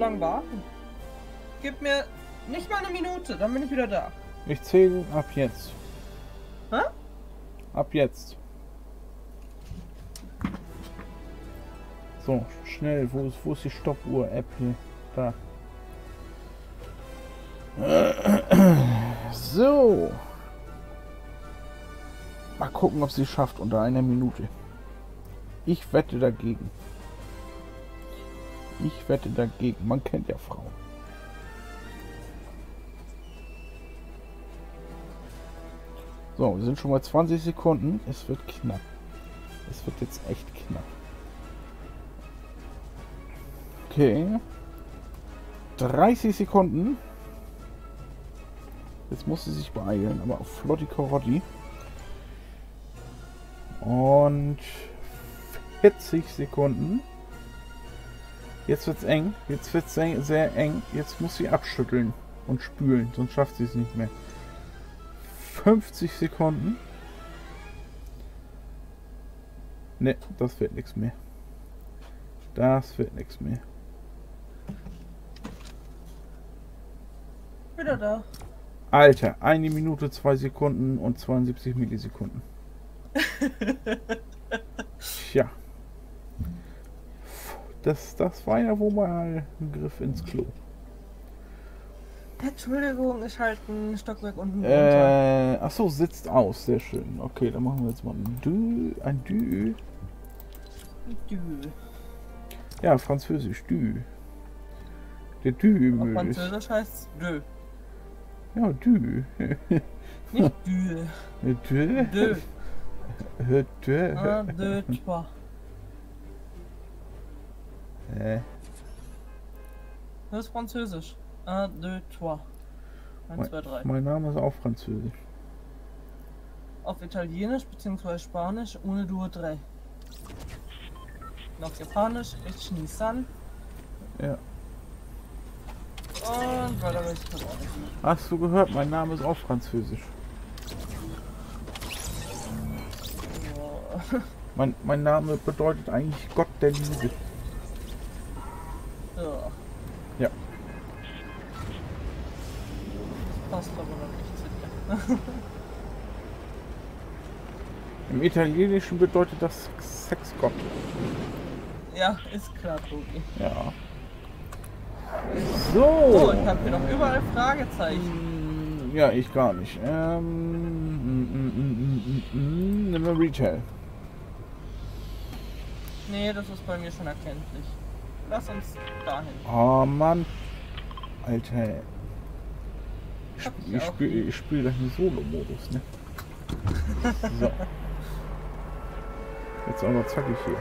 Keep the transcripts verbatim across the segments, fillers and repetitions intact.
lange warten. Gib mir nicht mal eine Minute, dann bin ich wieder da. Ich zähle ab jetzt. Hä? Ab jetzt. So, schnell, wo ist, wo ist die Stoppuhr-App hier? Da. So. Mal gucken, ob sie es schafft unter einer Minute. Ich wette dagegen. Ich wette dagegen. Man kennt ja Frauen. So, wir sind schon mal zwanzig Sekunden. Es wird knapp. Es wird jetzt echt knapp. Okay. dreißig Sekunden. Jetzt muss sie sich beeilen, aber auf Flotti Karotti. Und vierzig Sekunden. Jetzt wird's eng. Jetzt wird's sehr, sehr eng. Jetzt muss sie abschütteln und spülen, sonst schafft sie es nicht mehr. fünfzig Sekunden. Ne, das wird nichts mehr. Das wird nichts mehr. Wieder da. Alter, eine Minute, zwei Sekunden und zweiundsiebzig Millisekunden. Tja. Das, das war ja wohl mal ein Griff ins Klo. Entschuldigung, ich halte ein Stockwerk unten runter. Äh, achso, sitzt aus. Sehr schön. Okay, dann machen wir jetzt mal ein Dü. Ein Dü. Dü. Ja, Französisch. Dü. Der Dü. Auf Französisch heißt Dö. Ja, Dü. Nicht Dü. Dü. Dö. Dü. Un, deux, trois. Hä? Das ist Französisch. Un, deux, trois. eins, zwei, drei. Mein Name ist auch Französisch. Auf Italienisch bzw. Spanisch ohne Dur drei. Und auf Japanisch Ich Nissan. Ja. Und weiter weiß ich auch nicht. Hast du gehört? Mein Name ist auch Französisch. Oh. Mein, mein Name bedeutet eigentlich Gott der Liebe. Ja. Ja. Das passt aber noch nicht zu dir. Im Italienischen bedeutet das Sexgott. Ja, ist klar, Tobi. Ja. So, So. ich habe hier noch überall Fragezeichen. Ja, ich gar nicht. Ähm, mm, mm, mm, mm, mm, nimm mal Retail. Nee, das ist bei mir schon erkenntlich. Lass uns dahin. Oh Mann. Alter. Ich, Hab sp ich ich auch spiele ich spiel gleich einen Solo-Modus, ne? So. Jetzt aber zackig hier.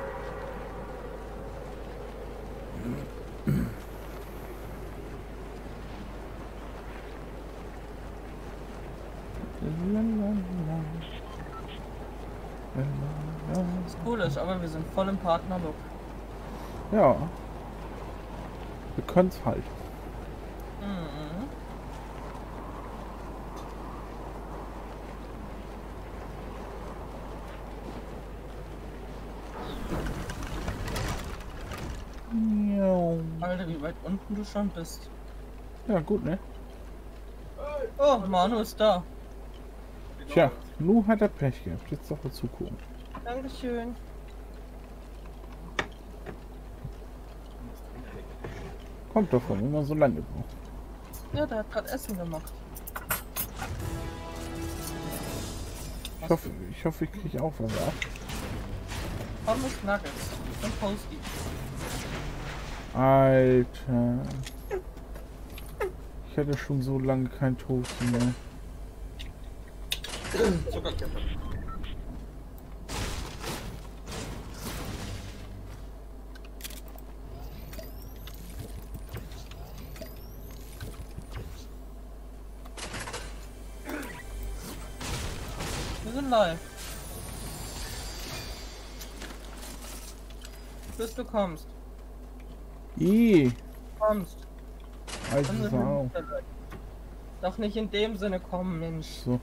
Das cool ist, aber wir sind voll im Partnerlook. Ja. Wir können es halt. Mhm. Ja. Alter, wie weit unten du schon bist. Ja, gut, ne? Oh, Manu ist da. Tja, Nu hat er Pech gehabt. Jetzt doch mal zugucken. Dankeschön. Kommt davon, wenn man so lange braucht. Ja, der hat gerade Essen gemacht. Ich hoffe, ich, hoffe, ich kriege auch was ab. Pommes Nuggets und Toasty. Alter. Ich hatte schon so lange kein Toast mehr. Zuckerkette. Wir sind live. Bis du kommst. Ih, Kommst. alte Dann sind Sau. wir live. Doch nicht in dem Sinne kommen, Mensch. So.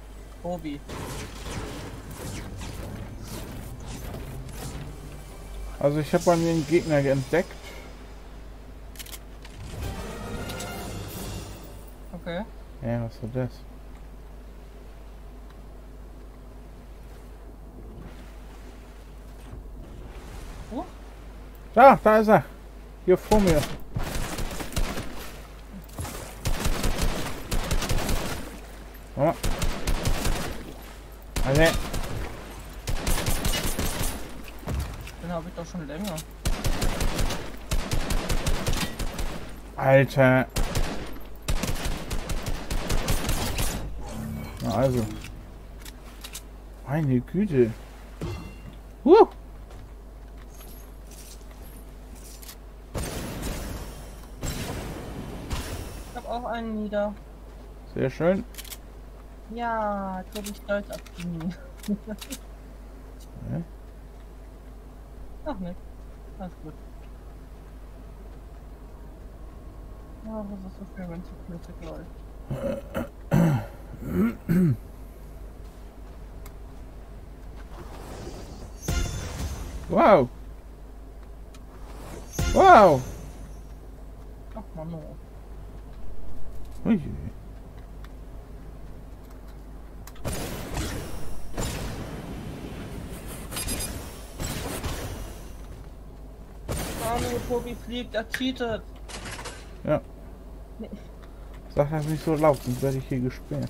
Tobi. Also ich habe bei mir einen Gegner entdeckt. Okay. Ja, was war das? Oh, Da, da ist er. Hier vor mir. Mama. Also, den habe ich doch schon länger. Alter. Na also. Meine Güte. Huh. Ich habe auch einen nieder. Sehr schön. Ja, jetzt bin ich stolz auf die. Ja. Ach nicht. Alles gut. Ja, das ist so schön, wenn es so flüssig läuft. Wow. Wow. Ach Mann. Ui. Manu, Tobi fliegt, er cheatet. Ja. Sag das nicht so laut, sonst werde ich hier gesperrt.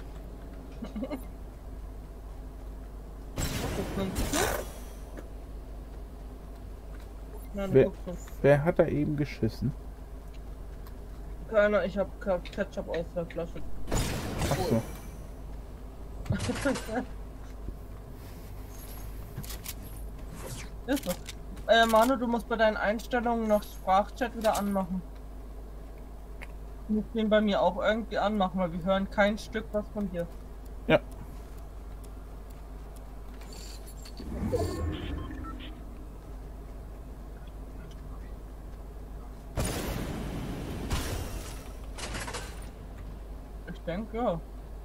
Nein, Wer- guck so. Wer hat da eben geschissen? Keiner, ich hab Ketchup aus der Flasche. Ach so. Ist so. Äh, Manu, du musst bei deinen Einstellungen noch Sprachchat wieder anmachen. Du musst den bei mir auch irgendwie anmachen, weil wir hören kein Stück was von dir. Ja. Ich denke, ja.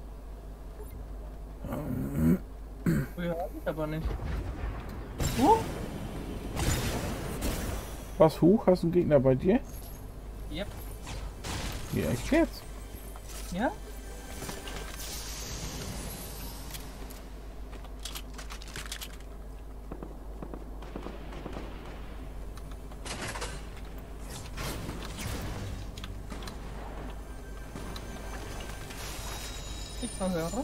Wir hören dich aber nicht. Uh? Was, hoch? Hast du einen Gegner bei dir? Yep. Ja, echt jetzt? Ja? Ich verhöre.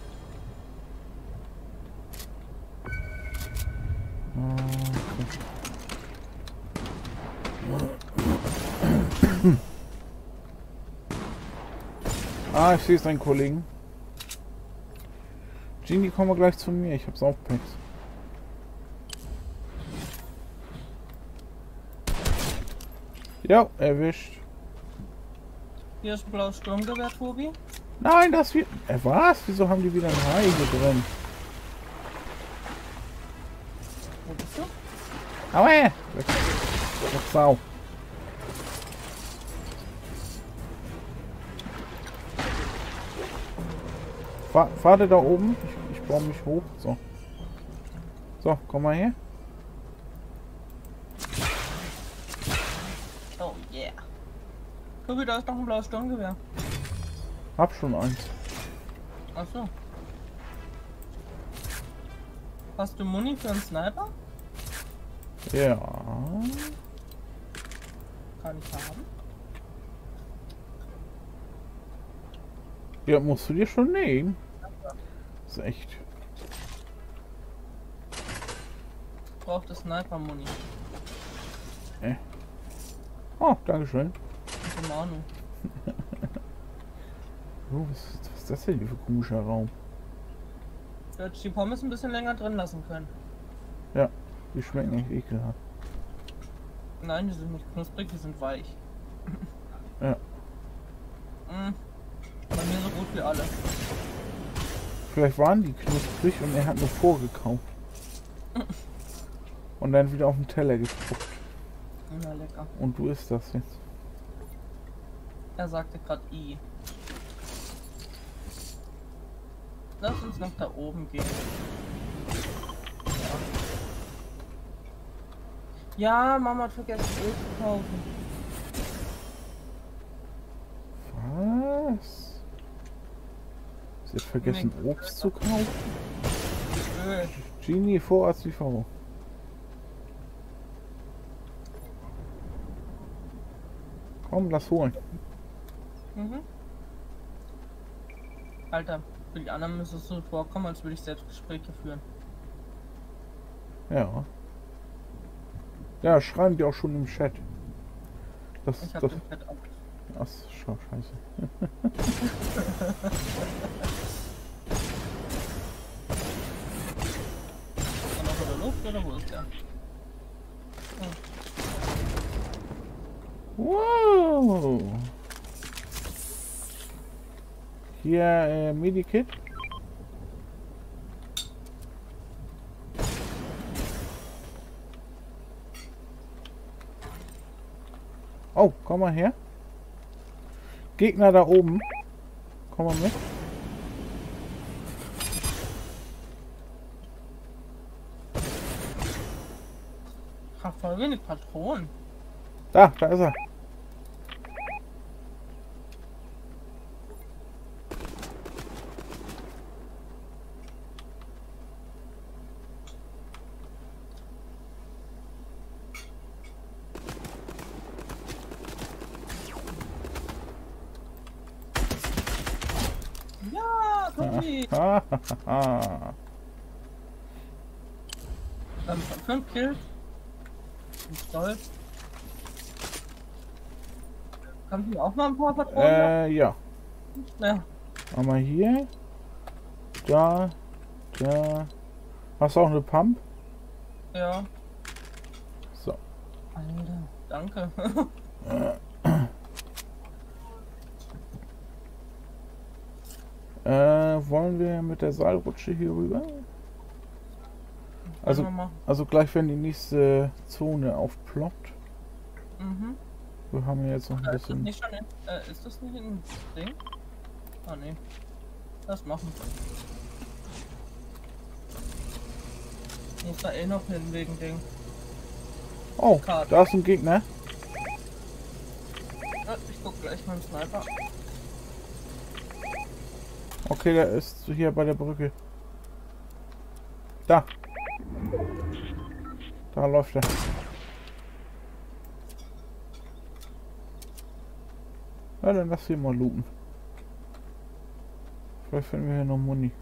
Ah, ich sehe es, deinen Kollegen. Genie, komm mal gleich zu mir. Ich hab's auch Packs. Ja, erwischt. Hier ist ein blaues Sturmgewehr, Tobi. Nein, das wird. Äh, was? Wieso haben die wieder ein Hai hier drin? Wo bist du? Aua! Weg. Weg, Sau. Fahr, Warte da oben. Ich, ich baue mich hoch. So. So, komm mal her. Oh yeah. Tobi, da ist noch ein blaues Sturmgewehr. Hab schon eins. Ach so. Hast du Muni für einen Sniper? Ja. Kann ich haben. Ja, musst du dir schon nehmen. Das ist echt. Ich brauchte Sniper-Muni. Äh. Oh, dankeschön. Für Manu. Oh, was, ist- was ist das denn hier für ein komischer Raum? Du hättest die Pommes ein bisschen länger drin lassen können. Ja, die schmecken echt ekelhaft. Nein, die sind nicht knusprig, die sind weich. Ja. Mm. Bei mir so gut wie alle. Vielleicht waren die knusprig und er hat nur vorgekauft. Und dann wieder auf den Teller gespuckt. Na lecker. Und du isst das jetzt. Er sagte gerade I. Lass uns nach da oben gehen. Ja. Ja, Mama hat vergessen, Öl zu kaufen. Was? Sie hat vergessen, Nee. Obst zu kaufen? Öl. Genie, Vorratslieferung. Komm, lass holen. Mhm. Alter, für die anderen müsste es so vorkommen, als würde ich selbst Gespräche führen. Ja. Ja, schreiben die auch schon im Chat. Das, Ich hab das, den Fett ab. ach, schau, scheiße. Ist er noch in der Luft oder wo ist der? Oh. Wow. Hier, äh, Medikit. Oh, komm mal her. Gegner da oben. Komm mal mit. Ich hab voll wenig Patronen. Da, da ist er. Ja, Tobi! Ah, ha, ha, ha. Ähm, fünf Kills. Bin stolz. Kannst du auch mal ein paar Patronen? Äh, ja. Ja. Einmal hier. Da. Da. Hast du auch eine Pump? Ja. So. Alter, danke. Äh, wollen wir mit der Seilrutsche hier rüber? Also, also gleich, wenn die nächste Zone aufploppt. Mhm. Wir haben ja jetzt noch ein Äh, ist, das bisschen. nicht schon in, äh, ist das nicht ein Ding? Ah, nee. Das machen. Ich muss da eh noch hin wegen Ding. Oh, Karte. da ist ein Gegner. Ja, ich guck gleich mal im Sniper. Okay, der ist hier bei der Brücke. Da. Da läuft er. Ja, dann lass hier mal looten. Vielleicht finden wir hier noch Muni.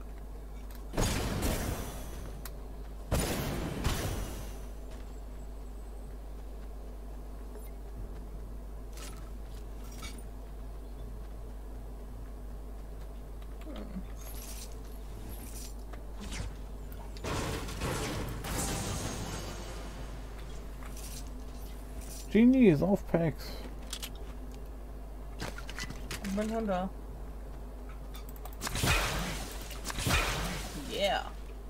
Genie ist auf Packs. Ich bin schon da. Yeah.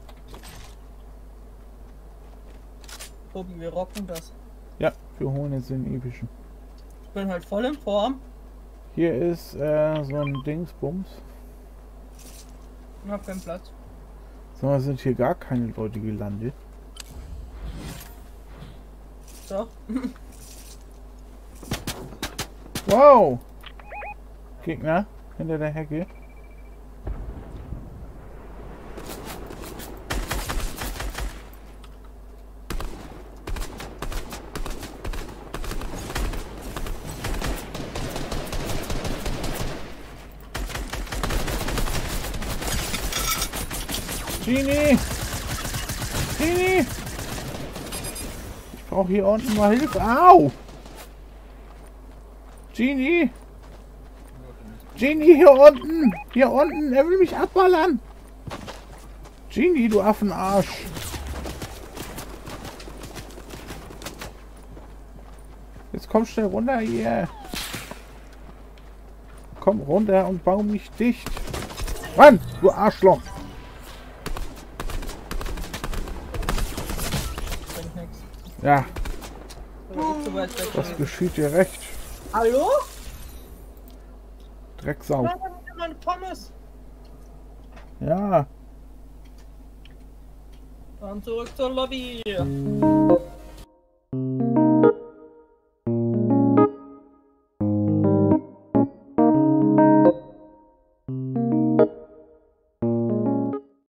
Tobi, wir rocken das. Ja, wir holen jetzt den epischen. Ich bin halt voll in Form. Hier ist äh, so ein Dingsbums. Und hab keinen Platz. Sag mal, sind hier gar keine Leute gelandet? So. Wow! Gegner hinter der Hecke. Genie! Genie! Ich brauche hier unten mal Hilfe. Au! Genie! Genie, hier unten! Hier unten! Er will mich abballern! Genie, du Affenarsch! Jetzt komm schnell runter hier! Komm runter und bau mich dicht! Mann, du Arschloch! Bringt nix. Ja, Aber ich zu weit weg das gewesen. geschieht dir recht. Hallo? Drecksau. Nein, das ist meine Pommes. Ja. Dann zurück zur Lobby.